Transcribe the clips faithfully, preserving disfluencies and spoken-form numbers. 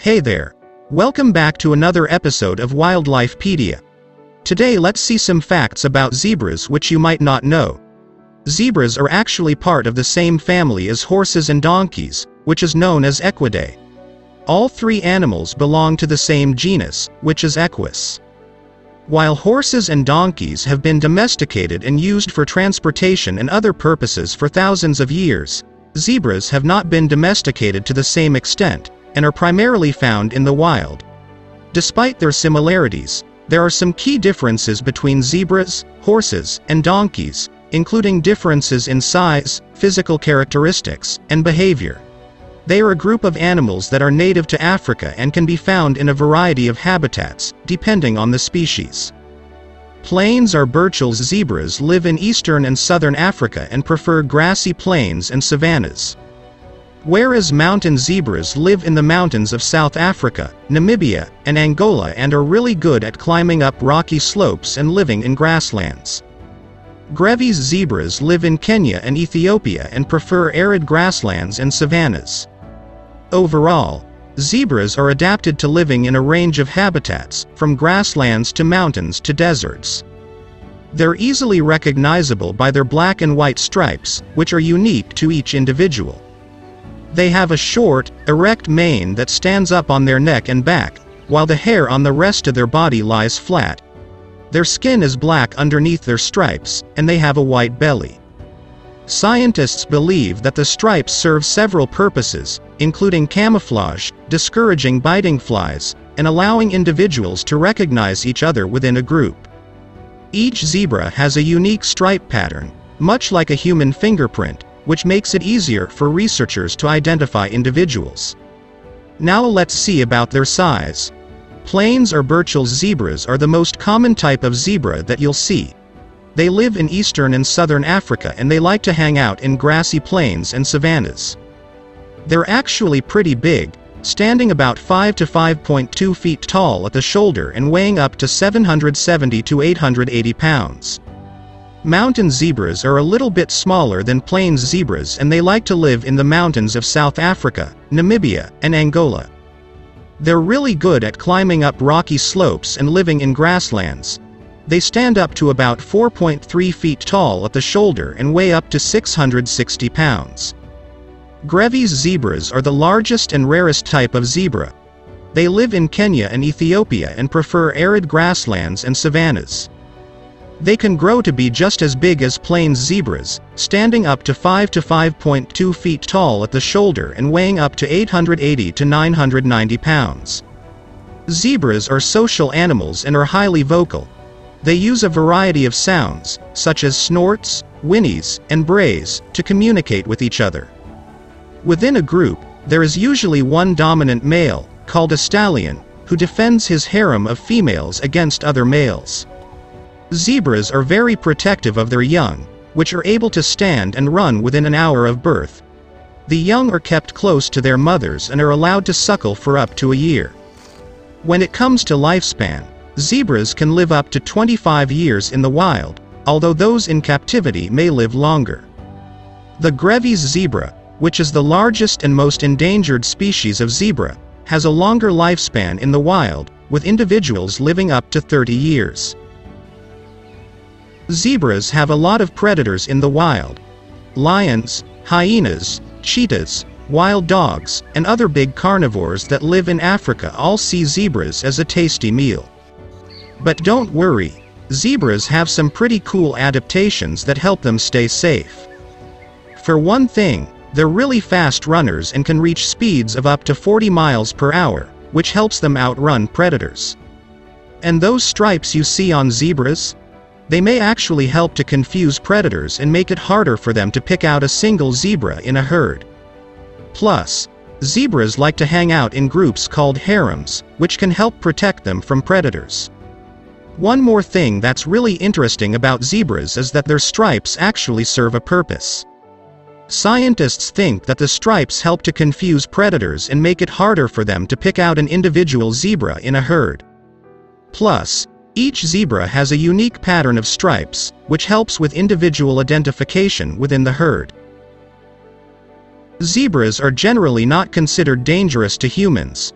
Hey there. Welcome back to another episode of Wildlifepedia. Today let's see some facts about zebras which you might not know. Zebras are actually part of the same family as horses and donkeys, which is known as Equidae. All three animals belong to the same genus, which is Equus. While horses and donkeys have been domesticated and used for transportation and other purposes for thousands of years, zebras have not been domesticated to the same extent, and are primarily found in the wild. Despite their similarities, there are some key differences between zebras, horses, and donkeys, including differences in size, physical characteristics, and behavior. They are a group of animals that are native to Africa and can be found in a variety of habitats, depending on the species. Plains or Burchell zebras live in eastern and southern Africa and prefer grassy plains and savannas. Whereas mountain zebras live in the mountains of South Africa, Namibia, and Angola and are really good at climbing up rocky slopes and living in grasslands. Grevy zebras live in Kenya and Ethiopia and prefer arid grasslands and savannas. Overall, zebras are adapted to living in a range of habitats, from grasslands to mountains to deserts. They're easily recognizable by their black and white stripes, which are unique to each individual. They have a short, erect mane that stands up on their neck and back, while the hair on the rest of their body lies flat. Their skin is black underneath their stripes, and they have a white belly. Scientists believe that the stripes serve several purposes, including camouflage, discouraging biting flies, and allowing individuals to recognize each other within a group. Each zebra has a unique stripe pattern, much like a human fingerprint, which makes it easier for researchers to identify individuals. Now let's see about their size. Plains or Burchell zebras are the most common type of zebra that you'll see. They live in eastern and southern Africa and they like to hang out in grassy plains and savannas. They're actually pretty big, standing about five to five point two feet tall at the shoulder and weighing up to seven hundred seventy to eight hundred eighty pounds. Mountain zebras are a little bit smaller than plains zebras and they like to live in the mountains of South Africa, Namibia, and Angola. They're really good at climbing up rocky slopes and living in grasslands. They stand up to about four point three feet tall at the shoulder and weigh up to six hundred sixty pounds. Grevy zebras are the largest and rarest type of zebra. They live in Kenya and Ethiopia and prefer arid grasslands and savannas. They can grow to be just as big as plains zebras, standing up to five to five point two feet tall at the shoulder and weighing up to eight hundred eighty to nine hundred ninety pounds. Zebras are social animals and are highly vocal. They use a variety of sounds, such as snorts, whinnies, and brays, to communicate with each other. Within a group, there is usually one dominant male, called a stallion, who defends his harem of females against other males. Zebras are very protective of their young, which are able to stand and run within an hour of birth. The young are kept close to their mothers and are allowed to suckle for up to a year. When it comes to lifespan, zebras can live up to twenty-five years in the wild, although those in captivity may live longer. The Grevy zebra, which is the largest and most endangered species of zebra, has a longer lifespan in the wild, with individuals living up to thirty years. Zebras have a lot of predators in the wild. Lions, hyenas, cheetahs, wild dogs, and other big carnivores that live in Africa all see zebras as a tasty meal. But don't worry, zebras have some pretty cool adaptations that help them stay safe. For one thing, they're really fast runners and can reach speeds of up to forty miles per hour, which helps them outrun predators. And those stripes you see on zebras? They may actually help to confuse predators and make it harder for them to pick out a single zebra in a herd. Plus, zebras like to hang out in groups called harems, which can help protect them from predators. One more thing that's really interesting about zebras is that their stripes actually serve a purpose. Scientists think that the stripes help to confuse predators and make it harder for them to pick out an individual zebra in a herd. Plus, each zebra has a unique pattern of stripes, which helps with individual identification within the herd. Zebras are generally not considered dangerous to humans.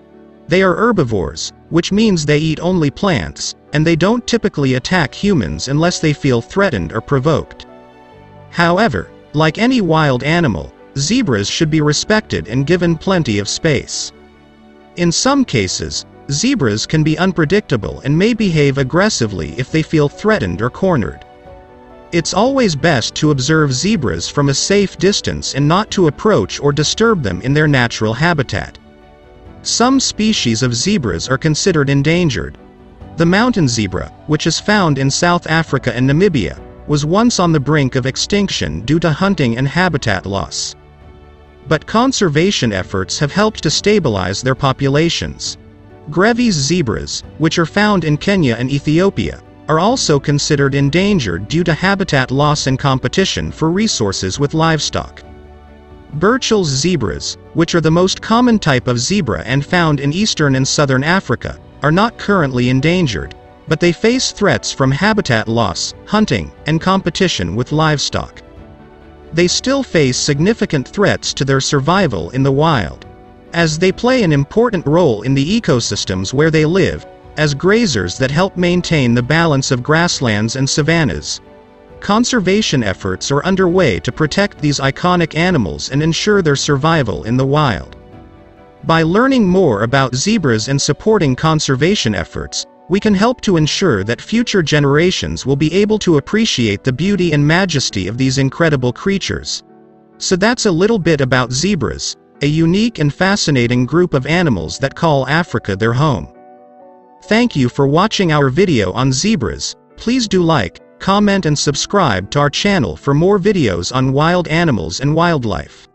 They are herbivores, which means they eat only plants, and they don't typically attack humans unless they feel threatened or provoked. However, like any wild animal, zebras should be respected and given plenty of space. In some cases, zebras can be unpredictable and may behave aggressively if they feel threatened or cornered. It's always best to observe zebras from a safe distance and not to approach or disturb them in their natural habitat. Some species of zebras are considered endangered. The mountain zebra, which is found in South Africa and Namibia, was once on the brink of extinction due to hunting and habitat loss. But conservation efforts have helped to stabilize their populations. Grevy's zebras, which are found in Kenya and Ethiopia, are also considered endangered due to habitat loss and competition for resources with livestock. Burchell's zebras, which are the most common type of zebra and found in eastern and southern Africa, are not currently endangered, but they face threats from habitat loss, hunting, and competition with livestock. They still face significant threats to their survival in the wild, as they play an important role in the ecosystems where they live, as grazers that help maintain the balance of grasslands and savannas. Conservation efforts are underway to protect these iconic animals and ensure their survival in the wild. By learning more about zebras and supporting conservation efforts, we can help to ensure that future generations will be able to appreciate the beauty and majesty of these incredible creatures. So that's a little bit about zebras, a unique and fascinating group of animals that call Africa their home. Thank you for watching our video on zebras. Please do like, comment and subscribe to our channel for more videos on wild animals and wildlife.